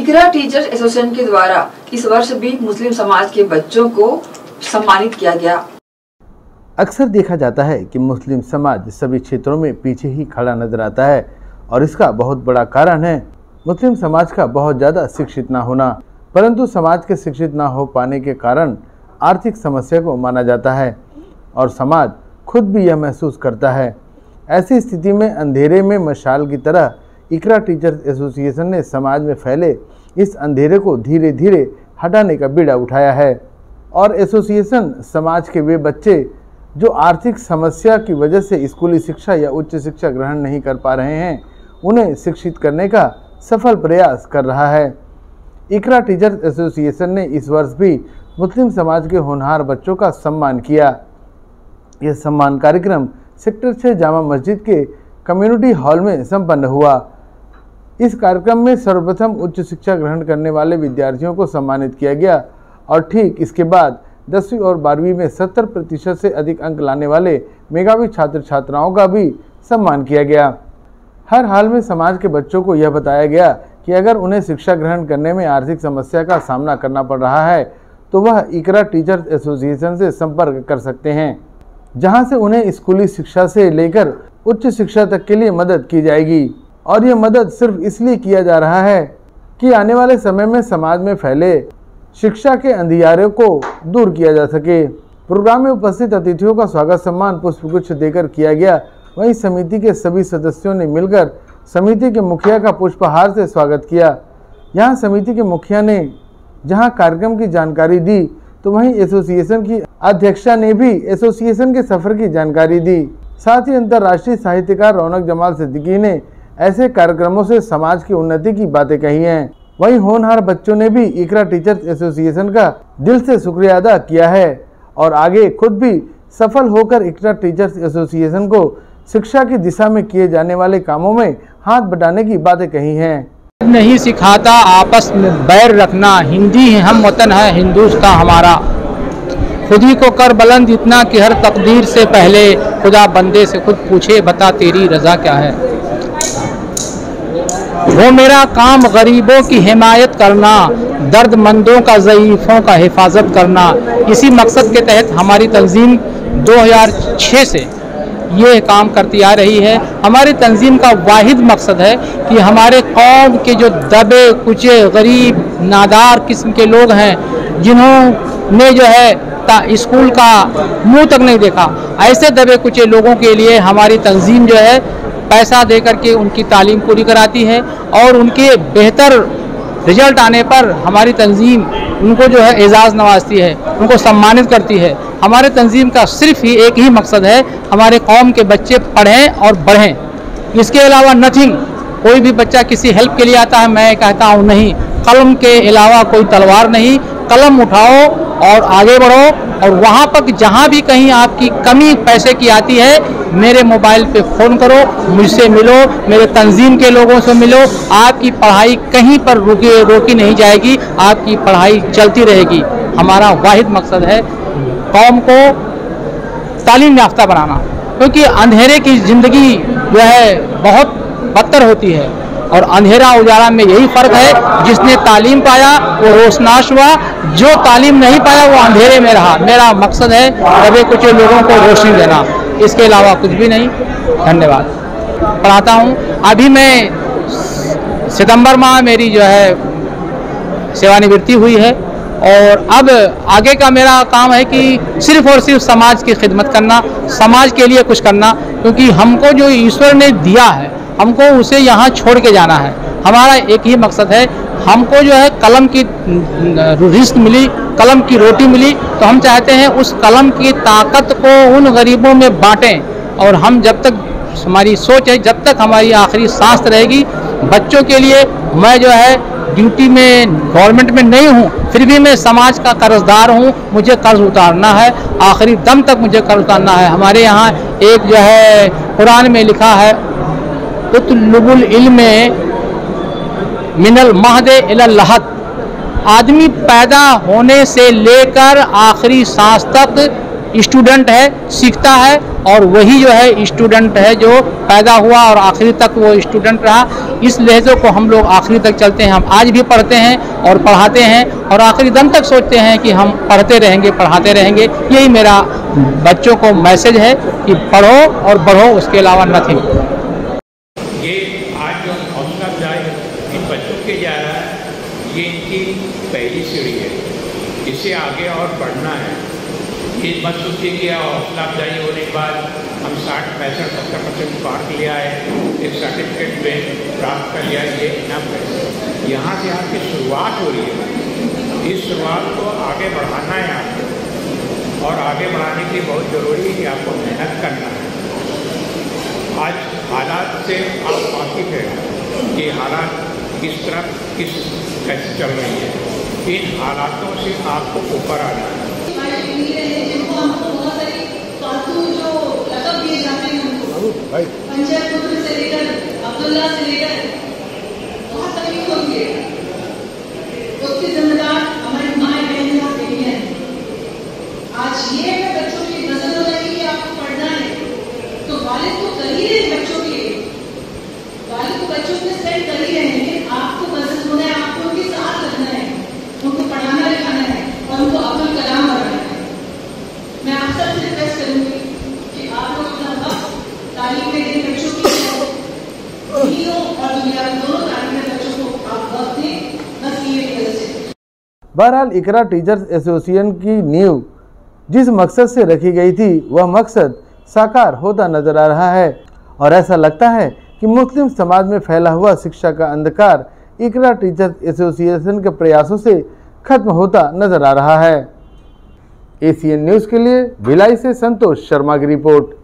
इकरा teachers association के द्वारा इस वर्ष भी मुस्लिम समाज के बच्चों को सम्मानित किया गया। अक्सर देखा जाता है कि मुस्लिम समाज सभी क्षेत्रों में पीछे ही खड़ा नजर आता है और इसका बहुत बड़ा कारण है मुस्लिम समाज का बहुत ज़्यादा शिक्षित ना होना। परंतु समाज के शिक्षित ना हो पाने के कारण आर्थिक समस्या को माना जाता है और समाज खुद भी यह महसूस करता है। ऐसी स्थिति में अंधेरे में मशाल की तरह इकरा टीचर्स एसोसिएशन ने समाज में फैले इस अंधेरे को धीरे धीरे हटाने का बीड़ा उठाया है और एसोसिएशन समाज के वे बच्चे जो आर्थिक समस्या की वजह से स्कूली शिक्षा या उच्च शिक्षा ग्रहण नहीं कर पा रहे हैं उन्हें शिक्षित करने का सफल प्रयास कर रहा है। इकरा टीचर्स एसोसिएशन ने इस वर्ष भी मुस्लिम समाज के होनहार बच्चों का सम्मान किया। यह सम्मान कार्यक्रम सेक्टर 6 जामा मस्जिद के कम्युनिटी हॉल में संपन्न हुआ। इस कार्यक्रम में सर्वप्रथम उच्च शिक्षा ग्रहण करने वाले विद्यार्थियों को सम्मानित किया गया और ठीक इसके बाद 10वीं और 12वीं में 70% से अधिक अंक लाने वाले मेधावी छात्र छात्राओं का भी सम्मान किया गया। हर हाल में समाज के बच्चों को यह बताया गया कि अगर उन्हें शिक्षा ग्रहण करने में आर्थिक समस्या का सामना करना पड़ रहा है तो वह इकरा टीचर्स एसोसिएशन से संपर्क कर सकते हैं, जहां से उन्हें स्कूली शिक्षा से लेकर उच्च शिक्षा तक के लिए मदद की जाएगी। और यह मदद सिर्फ इसलिए किया जा रहा है कि आने वाले समय में समाज में फैले शिक्षा के अंधियारे को दूर किया जा सके। प्रोग्राम में उपस्थित अतिथियों का स्वागत सम्मान पुष्पगुच्छ देकर किया गया। वहीं समिति के सभी सदस्यों ने मिलकर समिति के मुखिया का पुष्पहार से स्वागत किया। यहाँ समिति के मुखिया ने जहाँ कार्यक्रम की जानकारी दी तो वहीं एसोसिएशन की अध्यक्षा ने भी एसोसिएशन के सफर की जानकारी दी। साथ ही अंतर्राष्ट्रीय साहित्यकार रौनक जमाल सिद्दीकी ने ऐसे कार्यक्रमों से समाज की उन्नति की बातें कही हैं। वहीं होनहार बच्चों ने भी इकरा टीचर्स एसोसिएशन का दिल से शुक्रिया अदा किया है और आगे खुद भी सफल होकर इकरा टीचर्स एसोसिएशन को शिक्षा की दिशा में किए जाने वाले कामों में हाथ बटाने की बातें कही हैं। नहीं सिखाता आपस में बैर रखना, हिंदी हम वतन है हिंदुस्तान हमारा, खुद ही को कर बुलंद इतना कि हर तकदीर से पहले खुदा बंदे से खुद पूछे बता तेरी रजा क्या है। वो मेरा काम गरीबों की हिमायत करना, दर्दमंदों का ज़ईफ़ों का हिफाजत करना। इसी मकसद के तहत हमारी तंजीम 2006 से ये काम करती आ रही है। हमारी तंजीम का वाहिद मकसद है कि हमारे कौम के जो दबे कुचे गरीब नादार किस्म के लोग हैं जिन्होंने जो है स्कूल का मुंह तक नहीं देखा, ऐसे दबे कुचे लोगों के लिए हमारी तंजीम जो है पैसा दे करके उनकी तालीम पूरी कराती है और उनके बेहतर रिजल्ट आने पर हमारी तंजीम उनको जो है एजाज़ नवाजती है, उनको सम्मानित करती है। हमारे तंजीम का सिर्फ ही एक ही मकसद है, हमारे कौम के बच्चे पढ़ें और बढ़ें। इसके अलावा नथिंग। कोई भी बच्चा किसी हेल्प के लिए आता है, मैं कहता हूँ नहीं, कलम के अलावा कोई तलवार नहीं। कलम उठाओ और आगे बढ़ो और वहाँ पर जहाँ भी कहीं आपकी कमी पैसे की आती है मेरे मोबाइल पे फ़ोन करो, मुझसे मिलो, मेरे तंजीम के लोगों से मिलो। आपकी पढ़ाई कहीं पर रोकी नहीं जाएगी, आपकी पढ़ाई चलती रहेगी। हमारा वाहिद मकसद है कौम को तालीम याफ्ता बनाना, क्योंकि अंधेरे की ज़िंदगी जो है बहुत बदतर होती है और अंधेरा उजाला में यही फ़र्क है। जिसने तालीम पाया वो रोशनाश हुआ, जो तालीम नहीं पाया वो अंधेरे में रहा। मेरा मकसद है दबे कुचे लोगों को रोशनी देना, इसके अलावा कुछ भी नहीं। धन्यवाद। पढ़ाता हूँ। अभी मैं सितंबर माह मेरी जो है सेवानिवृत्ति हुई है और अब आगे का मेरा काम है कि सिर्फ और सिर्फ समाज की खिदमत करना, समाज के लिए कुछ करना, क्योंकि हमको जो ईश्वर ने दिया है हमको उसे यहाँ छोड़ के जाना है। हमारा एक ही मकसद है, हमको जो है कलम की रिज़्क़ मिली, कलम की रोटी मिली, तो हम चाहते हैं उस कलम की ताकत को उन गरीबों में बांटें। और हम जब तक, हमारी सोच है जब तक हमारी आखिरी सांस रहेगी, बच्चों के लिए मैं जो है ड्यूटी में गवर्नमेंट में नहीं हूँ, फिर भी मैं समाज का कर्जदार हूँ। मुझे कर्ज उतारना है, आखिरी दम तक मुझे कर्ज उतारना है। हमारे यहाँ एक जो है कुरान में लिखा है, उतलुबुल इल्म मिनल महद इलल लहद। आदमी पैदा होने से लेकर आखिरी सांस तक स्टूडेंट है सीखता है, और वही जो है स्टूडेंट है जो पैदा हुआ और आखिरी तक वो स्टूडेंट रहा। इस लहजे को हम लोग आखिरी तक चलते हैं। हम आज भी पढ़ते हैं और पढ़ाते हैं और आखिरी दम तक सोचते हैं कि हम पढ़ते रहेंगे, पढ़ाते रहेंगे। यही मेरा बच्चों को मैसेज है कि पढ़ो और बढ़ो, उसके अलावा नथिंग। ये आज जो हौसला अफजाई इन बच्चों के जा रहा है, ये इनकी पहली सीढ़ी है। इससे आगे और बढ़ना है। ये मत सोचिए कि हौसला अफजाई होने के बाद हम 60-65-70% मार्क ले आए, एक सर्टिफिकेट में प्राप्त कर लिया, ये इनाम है। यहाँ से आपकी शुरुआत हो रही है। इस शुरुआत को आगे बढ़ाना है आपको, और आगे बढ़ाने के लिए बहुत ज़रूरी है कि आपको मेहनत करना है। आज हालात से आप वाकिफ हैं कि हालात किस तरह कैसे चल रही है। इन हालातों से आपको ऊपर आना है। पंचायत पुत्र से लेकर अब्दुल्ला से लेकर बहुत तकलीफ होती है। उसकी जिम्मेदार हमारी माए बहनें और बेटियां हैं। आज ये है बच्चों की नजर हो जाएगी कि आपको पढ़ना है, तो वालिद तो कर ही रहे बच्चों के लिए, वालिद तो बच्चों के सेट कर ही रहे हैं। आपको मदद होना है, आपको उनके साथ रखना है, उनको पढ़ाना लिखाना है और उनको अब्दुल कलाम बनाना है। मैं आप सबसे रिक्वेस्ट करूंगी कि आप लोग अपना वक्त तालीम में दें बच्चों की, दीनों और दुनिया दोनों तालीम में बच्चों को आप वक्त दें, बस ये वजह से। बहरहाल इकरा टीचर्स एसोसिएशन की नींव जिस मकसद से रखी गई थी, वह मकसद साकार होता नजर आ रहा है और ऐसा लगता है कि मुस्लिम समाज में फैला हुआ शिक्षा का अंधकार इकरा टीचर्स एसोसिएशन के प्रयासों से खत्म होता नजर आ रहा है। एसीएन न्यूज़ के लिए भिलाई से संतोष शर्मा की रिपोर्ट।